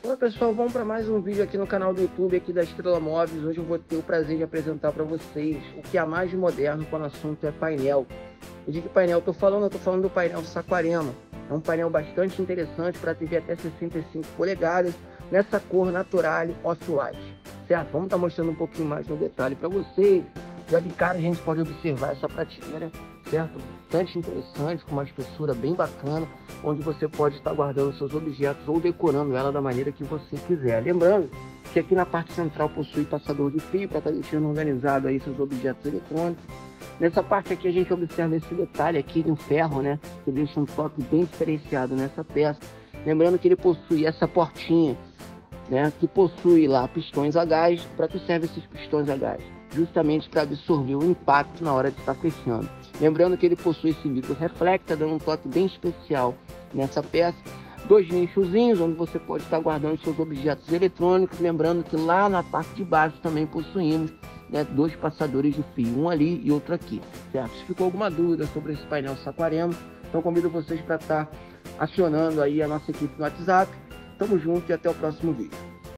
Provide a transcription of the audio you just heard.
Olá pessoal, vamos para mais um vídeo aqui no canal do YouTube aqui da Estrela Móveis. Hoje eu vou ter o prazer de apresentar para vocês o que há mais de moderno quando o assunto é painel. E de que painel eu tô falando do painel Saquarema. É um painel bastante interessante para TV até 65 polegadas, nessa cor Naturale Off-White, certo? Vamos estar mostrando um pouquinho mais no detalhe para vocês. Já de cara a gente pode observar essa prateleira, certo? Bastante interessante, com uma espessura bem bacana, onde você pode estar guardando seus objetos ou decorando ela da maneira que você quiser. Lembrando que aqui na parte central possui passador de fio para estar deixando organizado aí seus objetos eletrônicos. Nessa parte aqui a gente observa esse detalhe aqui de um ferro, né? Que deixa um toque bem diferenciado nessa peça. Lembrando que ele possui essa portinha, né? Que possui lá pistões a gás. Para que serve esses pistões a gás? Justamente para absorver o impacto na hora de estar fechando. Lembrando que ele possui esse vidro reflecta, dando um toque bem especial nessa peça. Dois nichozinhos, onde você pode estar guardando seus objetos eletrônicos. Lembrando que lá na parte de baixo também possuímos, né, dois passadores de fio, um ali e outro aqui, certo? Se ficou alguma dúvida sobre esse painel Saquarema, então convido vocês para estar acionando aí a nossa equipe no WhatsApp. Tamo junto e até o próximo vídeo.